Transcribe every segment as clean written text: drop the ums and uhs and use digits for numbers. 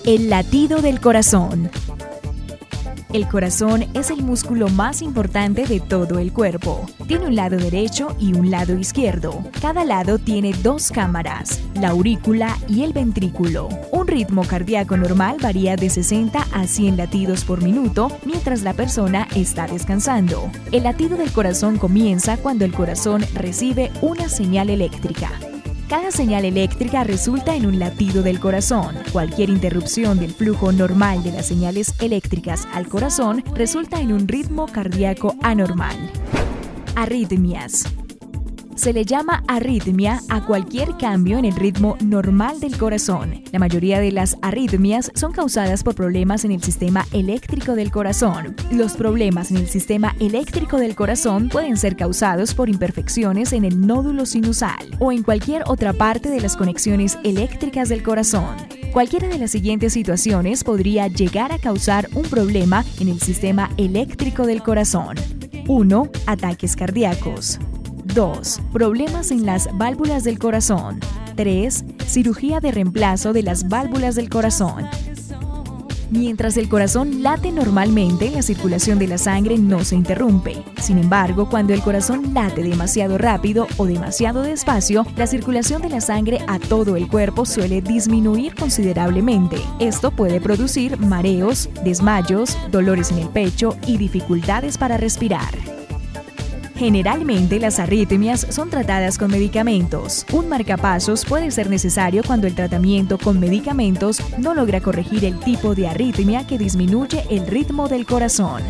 El latido del corazón. El corazón es el músculo más importante de todo el cuerpo. Tiene un lado derecho y un lado izquierdo. Cada lado tiene dos cámaras, la aurícula y el ventrículo. Un ritmo cardíaco normal varía de 60 a 100 latidos por minuto mientras la persona está descansando. El latido del corazón comienza cuando el corazón recibe una señal eléctrica. Cada señal eléctrica resulta en un latido del corazón. Cualquier interrupción del flujo normal de las señales eléctricas al corazón resulta en un ritmo cardíaco anormal. Arritmias. Se le llama arritmia a cualquier cambio en el ritmo normal del corazón. La mayoría de las arritmias son causadas por problemas en el sistema eléctrico del corazón. Los problemas en el sistema eléctrico del corazón pueden ser causados por imperfecciones en el nódulo sinusal o en cualquier otra parte de las conexiones eléctricas del corazón. Cualquiera de las siguientes situaciones podría llegar a causar un problema en el sistema eléctrico del corazón. 1. Ataques cardíacos. 2. Problemas en las válvulas del corazón. 3. Cirugía de reemplazo de las válvulas del corazón. Mientras el corazón late normalmente, la circulación de la sangre no se interrumpe. Sin embargo, cuando el corazón late demasiado rápido o demasiado despacio, la circulación de la sangre a todo el cuerpo suele disminuir considerablemente. Esto puede producir mareos, desmayos, dolores en el pecho y dificultades para respirar. Generalmente las arritmias son tratadas con medicamentos. Un marcapasos puede ser necesario cuando el tratamiento con medicamentos no logra corregir el tipo de arritmia que disminuye el ritmo del corazón.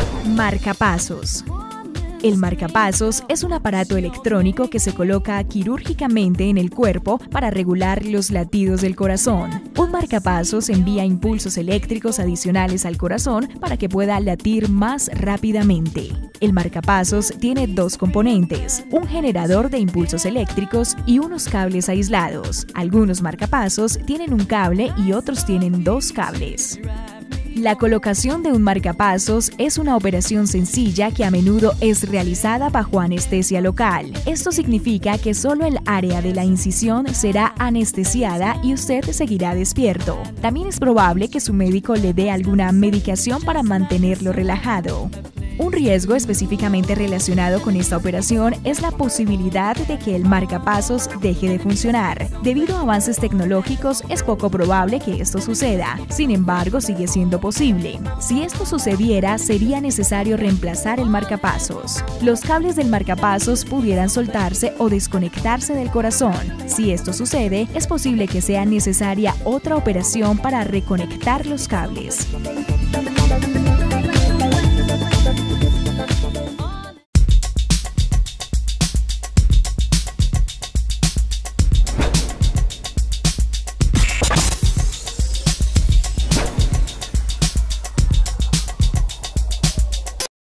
Marcapasos. El marcapasos es un aparato electrónico que se coloca quirúrgicamente en el cuerpo para regular los latidos del corazón. Un marcapasos envía impulsos eléctricos adicionales al corazón para que pueda latir más rápidamente. El marcapasos tiene dos componentes, un generador de impulsos eléctricos y unos cables aislados. Algunos marcapasos tienen un cable y otros tienen dos cables. La colocación de un marcapasos es una operación sencilla que a menudo es realizada bajo anestesia local. Esto significa que solo el área de la incisión será anestesiada y usted seguirá despierto. También es probable que su médico le dé alguna medicación para mantenerlo relajado. Un riesgo específicamente relacionado con esta operación es la posibilidad de que el marcapasos deje de funcionar. Debido a avances tecnológicos, es poco probable que esto suceda. Sin embargo, sigue siendo posible. Si esto sucediera, sería necesario reemplazar el marcapasos. Los cables del marcapasos pudieran soltarse o desconectarse del corazón. Si esto sucede, es posible que sea necesaria otra operación para reconectar los cables.